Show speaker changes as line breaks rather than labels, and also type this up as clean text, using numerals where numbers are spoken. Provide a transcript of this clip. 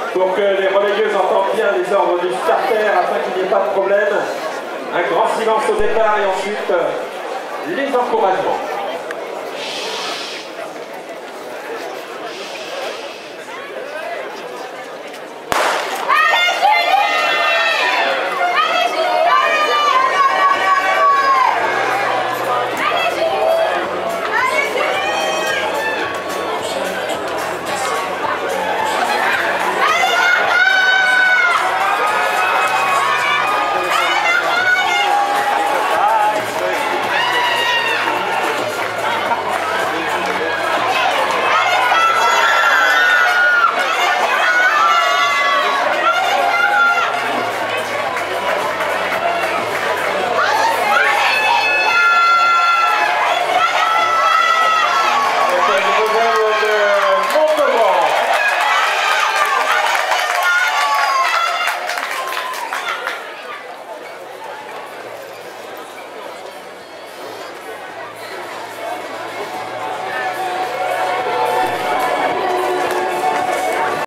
pour que les relayeuses entendent bien les ordres du starter afin qu'il n'y ait pas de problème. Un grand silence au départ et ensuite les encouragements.